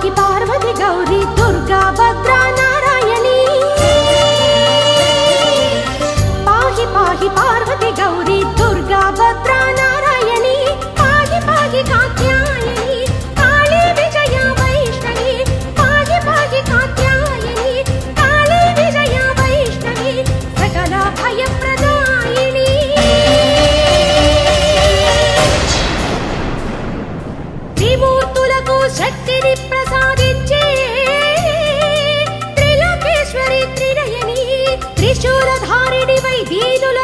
पाहि पार्वती गौरी दुर्गा भद्रा नारायणी पाहि पाहि पार्वती गौरी दुर्गा भद्रा नारायणी पाहि पाहि कात्यायनी काली विजया वैष्णवी पाहि पाहि कात्यायनी काली विजया वैष्णवी सकल भयप्रदायिनी त्रिमूर्तुలకు శక్తిని ప్రసాదించే త్రిలోకేశ్వరి త్రినయని త్రిశూలధారిణి వై దీనుల